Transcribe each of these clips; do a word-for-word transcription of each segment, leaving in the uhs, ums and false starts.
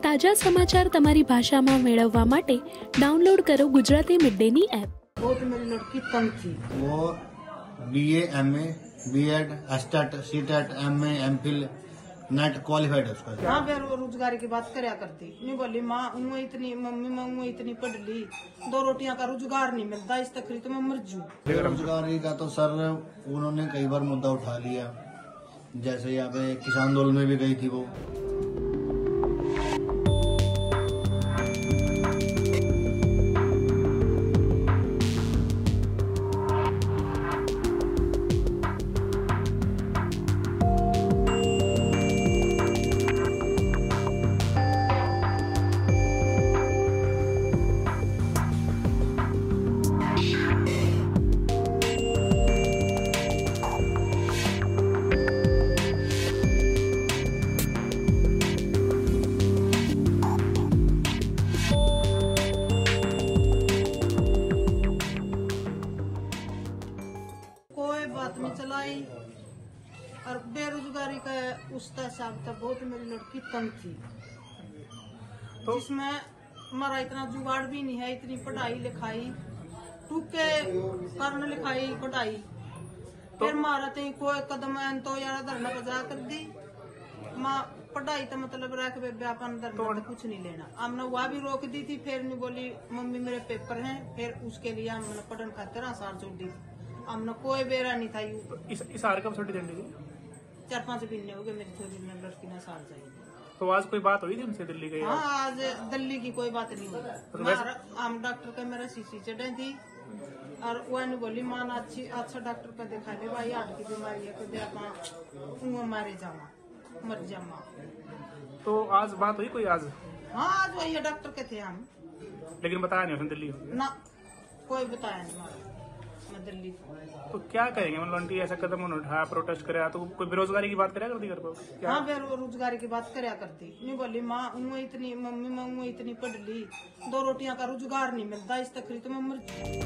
તાજા સમાચાર તમારી ભાષામાં મેળવવા માટે ડાઉનલોડ કરો ગુજરાતી મિડ ડે ની એપ। वो तो मेरी लड़की तंग थी। वो BA, MA, BEd, STET, CTET, MA, MPhil, NET qualified है उसका। हाँ फिर वो रोजगारी की बात करया करती। नहीं बोली माँ उन्हें इतनी मम्मी मैं उन्हें इतनी पढ़ ली, दो रोटियां का रोजगार नहीं मिलता, इस तकरीर तो मैं मर जूं। बेरोजगारी का तो सर उन्होंने कई बार मुद्दा उठा लिया, जैसे यहाँ पे किसान आंदोलन में भी गई थी वो। में चलाई और बेरोजगारी का उसका हिसाब था। बहुत मेरी लड़की तंग थी, तो जिसमें हमारा इतना जुगाड़ भी नहीं है, इतनी पढ़ाई लिखाई टूके कारण लिखाई पढ़ाई तो फिर मारा तो कोई कदम तो यार धरना बजा कर दी माँ पढ़ाई तो मतलब रख व्यापार धरना तो कुछ नहीं लेना। हमने वह भी रोक दी थी। फिर नहीं बोली मम्मी मेरे पेपर हैं, फिर उसके लिए हमने पढ़न खातिर आसार छोड़ दी। हमने कोई बेरा नहीं था। यू इस इस आर कब छोटी दंडी चार पांच महीने हो गए मेरी थोड़ी में लड़की ने साल चाहिए। तो आज कोई बात हुई थी उनसे दिल्ली गई? हाँ आज दिल्ली की कोई बात नहीं हुई। हम डॉक्टर का मेरा सीसी चढ़े थी और वह नहीं बोली माँ अच्छी अच्छा डॉक्टर का दिखा ले भाई, हार्ट की बीमारी है, मारे जामा मर जामा। तो आज बात हुई कोई आज? हाँ आज वही डॉक्टर के थे हम, लेकिन बताया नहीं उसने दिल्ली ना, कोई बताया नहीं मैं दिल्ली। तो क्या करेंगे मतलब आंटी ऐसा कदम उन्होंने उठाया, प्रोटेस्ट कराया, तो कोई बेरोजगारी की बात कराया करती घर पर? हाँ बेरोजगारी की बात कराया करती। नहीं बोली माँ उन्हें इतनी मम्मी मैं उन्हें इतनी पढ़ ली, दो रोटियां का रोजगार नहीं मिलता, इस तकरीर तो मैं मर।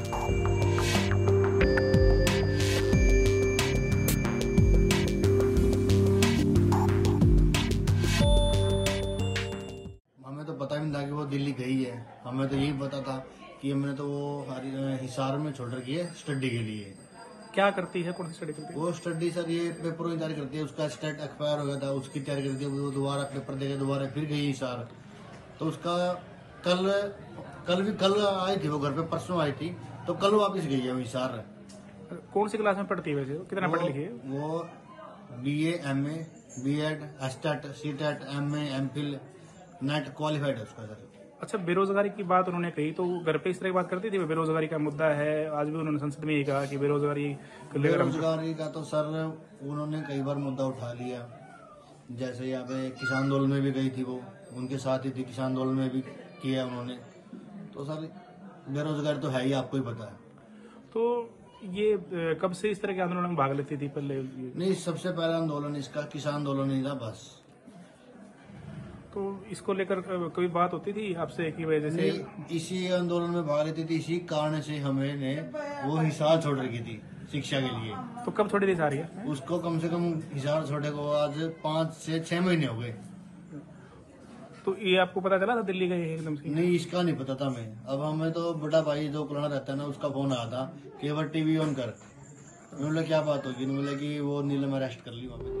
हमें तो पता भी नहीं था कि वो दिल्ली गई है। हमें तो यही पता था कि हमने तो वो हिसार में छोड़ रखी है स्टडी के लिए। क्या करती है, कौन सी स्टडी करती है? वो स्टडी सर ये पेपरों की तैयारी करती है। उसका स्टेट एक्सपायर हो गया था, उसकी तैयारी करती है। वो दोबारा पेपर देके दोबारा फिर गई हिसार। तो उसका कल कल भी कल आई थी वो घर पे, परसों आई थी, तो कल वापस गई है वो हिसार। कौन सी क्लास में पढ़ती है वैसे? कितना पढ़ लिखी है वो? BA, MA, BEd, STET, CTET, MA, MPhil, NET qualified है उसका सर। अच्छा, बेरोजगारी की बात उन्होंने कही तो घर पे इस तरह की बात करती थी? बेरोजगारी का मुद्दा है, आज भी उन्होंने संसद में यही कहा कि बेरोजगारी बेरोजगारी का तो सर उन्होंने कई बार मुद्दा उठा लिया, जैसे यहाँ पे किसान आंदोलन में भी गई थी वो, उनके साथ ही थी, किसान आंदोलन में भी किया उन्होंने। तो सर बेरोजगारी तो है ही, आपको ही पता है। तो ये कब से इस तरह के आंदोलन में भाग लेती थी पहले? नहीं, सबसे पहला आंदोलन इसका किसान आंदोलन ही था बस। तो इसको लेकर कोई बात होती थी आपसे की वजह से? इसी आंदोलन में भाग लेती थी, इसी कारण से हमें ने वो हिसार छोड़ रखी थी शिक्षा के लिए। तो कब छोड़ी थी सारी? उसको कम से कम हिसार छोड़े को आज पाँच से छह महीने हो गए। तो ये आपको पता चला था दिल्ली गई एकदम से? नहीं, इसका नहीं पता था मैं। अब हमें तो बड़ा भाई जो कुलाना रहता है ना, उसका फोन आया था कि एक बार टीवी ऑन कर। बोले क्या बात होगी? बोले कि वो नीलम अरेस्ट कर ली वहाँ पे।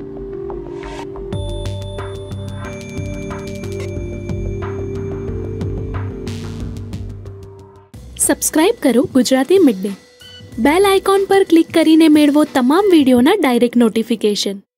સબસ્ક્રાઇબ કરો Gujarati mid day. Bell icon પર ક્લિક કરીને મેળવો તમામ વિડીયોના ડાયરેક્ટ નોટિફિકેશન।